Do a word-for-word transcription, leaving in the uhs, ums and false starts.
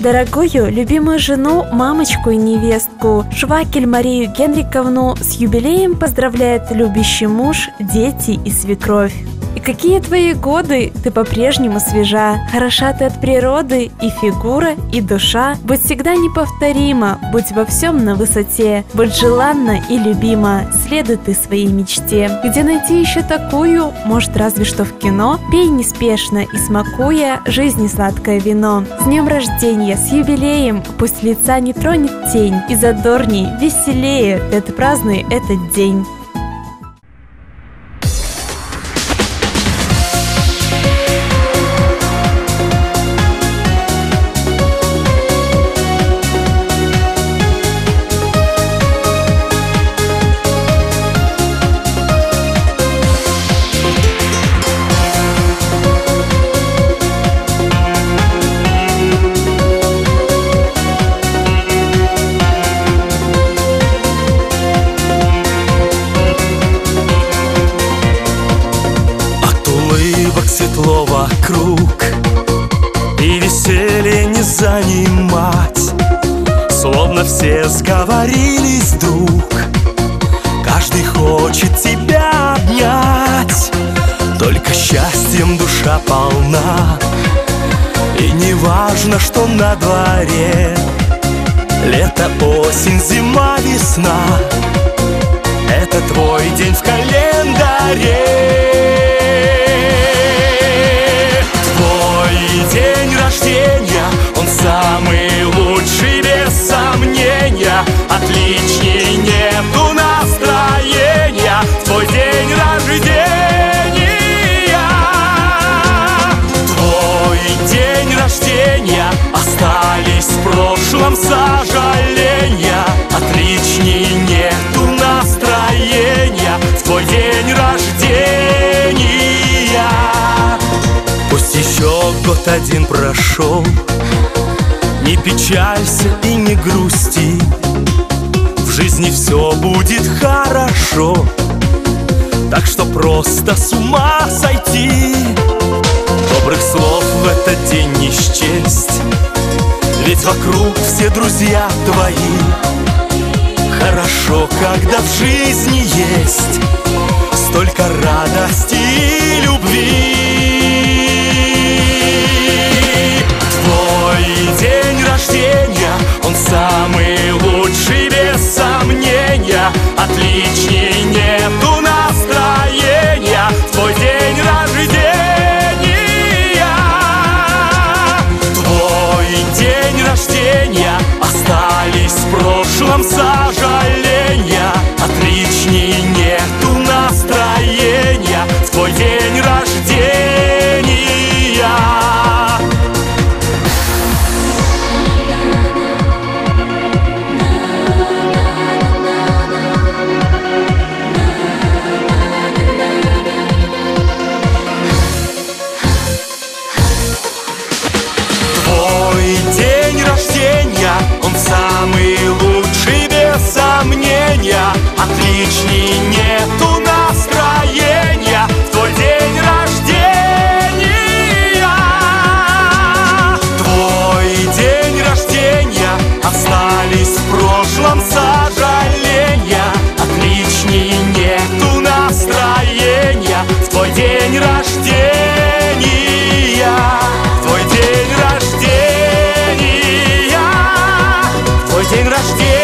Дорогую, любимую жену, мамочку и невестку Швакель Марию Генриковну с юбилеем поздравляет любящий муж, дети и свекровь. И какие твои годы, ты по-прежнему свежа, хороша ты от природы, и фигура, и душа. Будь всегда неповторима, будь во всем на высоте, будь желанна и любима, следуй ты своей мечте. Где найти еще такую? Может, разве что в кино? Пей неспешно и смакуя жизни сладкое вино. С днем рождения, с юбилеем, пусть лица не тронет тень, и задорней, веселее ты отпразднуй этот день. Светло вокруг, и веселье не занимать. Словно все сговорились вдруг, каждый хочет тебя обнять. Только счастьем душа полна, и не важно, что на дворе. Лето, осень, зима, весна — это твой день в календаре. День рождения, он самый лучший, без сомнения. Отличней нету настроения. Твой день рождения, твой день рождения. Остались в прошлом сожаления. Отличней нету настроения. Твой день рождения. Пусть еще год один прошел, не печалься и не грусти, в жизни все будет хорошо. Так что просто с ума сойти. Добрых слов в этот день не счесть, ведь вокруг все друзья твои. Хорошо, когда в жизни есть столько радости и любви. День рождения, он самый лучший, без сомнения. Отличней нету настроения. Твой день рождения, твой день рождения. Остались в прошлом сожаления. Отличней нету настроения. Твой день рождения. Он самый лучший, без сомнения. Отличней нету настроения. Твой день рождения, твой день рождения. Остались в прошлом сожаления. Отличней нету настроения. Твой день рождения, твой день рождения. День рождения.